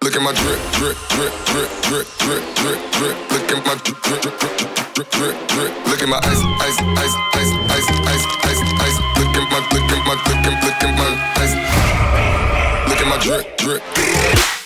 Look at my drip, drip, drip, drip, drip, drip, drip, drip. Look at my drip, drip, drip, drip, drip, drip. Look at my ice, ice, ice, ice, ice, ice, ice, ice. Look at my ice. Look at my drip, drip.